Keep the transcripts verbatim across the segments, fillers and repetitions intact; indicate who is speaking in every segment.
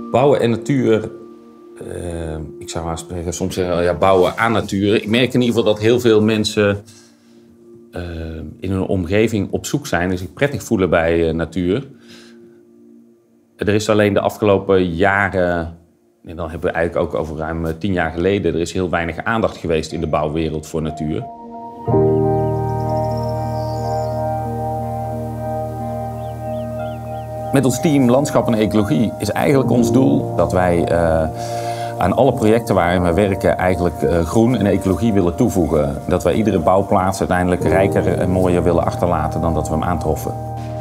Speaker 1: Bouwen en natuur, uh, ik zou maar spreken, soms zeggen, ja, bouwen aan natuur. Ik merk in ieder geval dat heel veel mensen uh, in hun omgeving op zoek zijn en zich prettig voelen bij uh, natuur. Er is alleen de afgelopen jaren, en dan hebben we eigenlijk ook over ruim tien jaar geleden, er is heel weinig aandacht geweest in de bouwwereld voor natuur. Met ons team Landschap en Ecologie is eigenlijk ons doel dat wij uh, aan alle projecten waarin we werken eigenlijk uh, groen en ecologie willen toevoegen. Dat wij iedere bouwplaats uiteindelijk rijker en mooier willen achterlaten dan dat we hem aantroffen.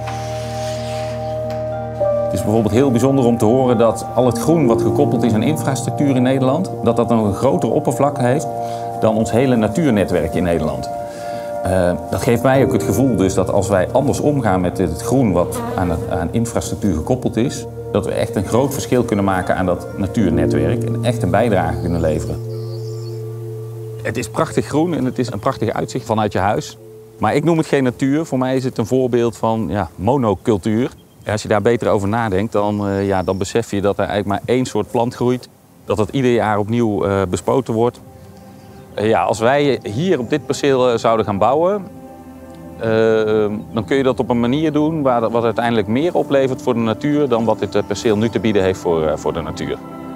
Speaker 1: Het is bijvoorbeeld heel bijzonder om te horen dat al het groen wat gekoppeld is aan infrastructuur in Nederland, dat dat nog een grotere oppervlakte heeft dan ons hele natuurnetwerk in Nederland. Uh, dat geeft mij ook het gevoel dus dat als wij anders omgaan met het groen wat aan, het, aan infrastructuur gekoppeld is, dat we echt een groot verschil kunnen maken aan dat natuurnetwerk en echt een bijdrage kunnen leveren. Het is prachtig groen en het is een prachtig uitzicht vanuit je huis. Maar ik noem het geen natuur. Voor mij is het een voorbeeld van ja, monocultuur. En als je daar beter over nadenkt, dan, uh, ja, dan besef je dat er eigenlijk maar één soort plant groeit. Dat het ieder jaar opnieuw uh, bespoten wordt. Ja, als wij hier op dit perceel zouden gaan bouwen, uh, dan kun je dat op een manier doen waar, wat uiteindelijk meer oplevert voor de natuur dan wat dit perceel nu te bieden heeft voor, uh, voor de natuur.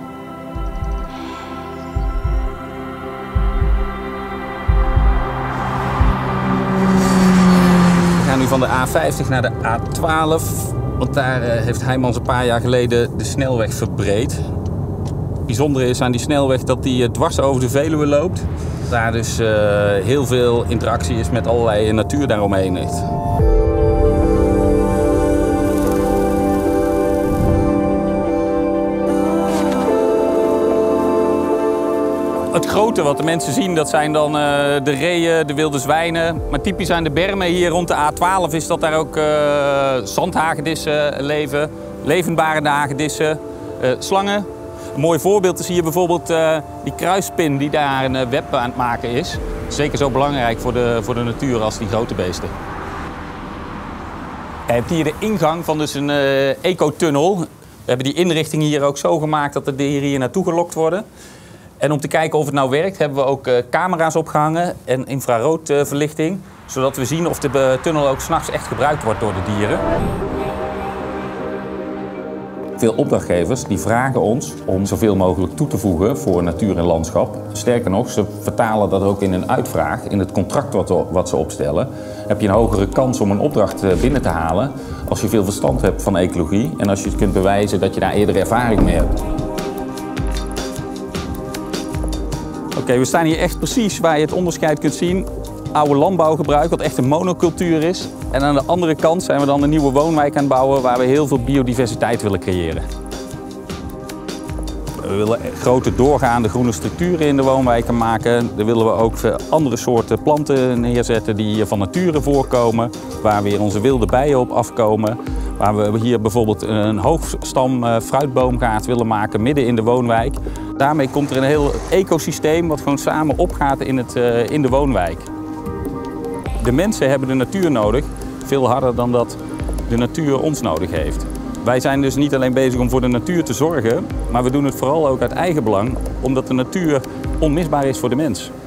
Speaker 1: We gaan nu van de A vijftig naar de A twaalf, want daar uh, heeft Heijmans een paar jaar geleden de snelweg verbreed. Het bijzondere is aan die snelweg dat die dwars over de Veluwe loopt. Daar dus uh, heel veel interactie is met allerlei natuur daaromheen heeft. Het grote wat de mensen zien, dat zijn dan uh, de reeën, de wilde zwijnen. Maar typisch aan de bermen hier rond de A twaalf is dat daar ook uh, zandhagedissen leven, levendbarende hagedissen, uh, slangen. Een mooi voorbeeld is hier bijvoorbeeld uh, die kruispin die daar een uh, web aan het maken is. Zeker zo belangrijk voor de, voor de natuur als die grote beesten. Je hebt hier de ingang van dus een uh, ecotunnel. We hebben die inrichting hier ook zo gemaakt dat de dieren hier naartoe gelokt worden. En om te kijken of het nou werkt hebben we ook uh, camera's opgehangen en infraroodverlichting. Uh, zodat we zien of de uh, tunnel ook 's nachts echt gebruikt wordt door de dieren. Veel opdrachtgevers die vragen ons om zoveel mogelijk toe te voegen voor natuur en landschap. Sterker nog, ze vertalen dat ook in een uitvraag, in het contract wat, wat ze opstellen. Heb je een hogere kans om een opdracht binnen te halen als je veel verstand hebt van ecologie en als je kunt bewijzen dat je daar eerder ervaring mee hebt. Oké, okay, we staan hier echt precies waar je het onderscheid kunt zien. Oude landbouwgebruik, wat echt een monocultuur is. En aan de andere kant zijn we dan een nieuwe woonwijk aan het bouwen waar we heel veel biodiversiteit willen creëren. We willen grote doorgaande groene structuren in de woonwijken maken. Daar willen we ook andere soorten planten neerzetten die van nature voorkomen. Waar weer onze wilde bijen op afkomen. Waar we hier bijvoorbeeld een hoogstam fruitboomgaard willen maken midden in de woonwijk. Daarmee komt er een heel ecosysteem wat gewoon samen opgaat in, het, in de woonwijk. De mensen hebben de natuur nodig, veel harder dan dat de natuur ons nodig heeft. Wij zijn dus niet alleen bezig om voor de natuur te zorgen, maar we doen het vooral ook uit eigen belang, omdat de natuur onmisbaar is voor de mens.